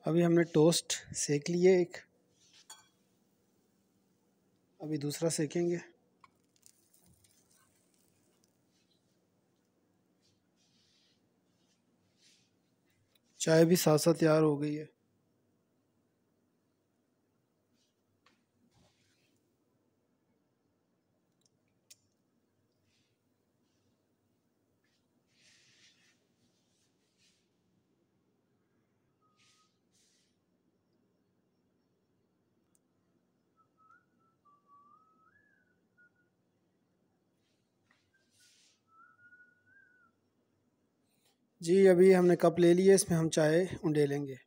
अभी हमने टोस्ट सेक लिए एक, अभी दूसरा सेकेंगे। चाय भी साथ साथ तैयार हो गई है। जी अभी हमने कप ले लिए, इसमें हम चाय उंडेलेंगे।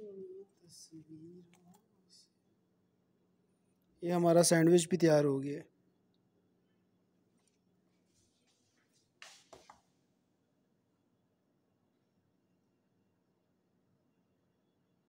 ये हमारा सैंडविच भी तैयार हो गया है।